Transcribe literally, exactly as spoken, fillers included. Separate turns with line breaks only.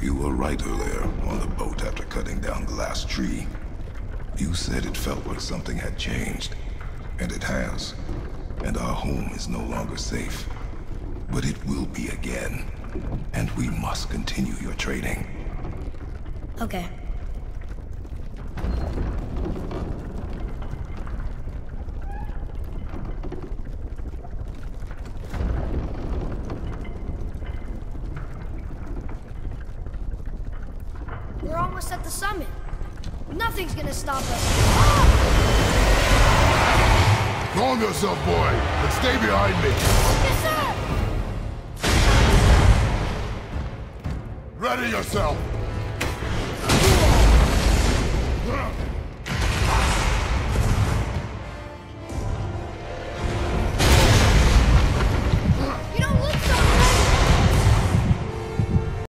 You were right earlier on the boat after cutting down the last tree. You said it felt like something had changed. And it has. And our home is no longer safe. But it will be again. And we must continue your training.
Okay. We're almost at the summit. Nothing's gonna stop us. Ah!
Calm yourself, boy, and stay behind me.
Yes, sir!
Ready yourself.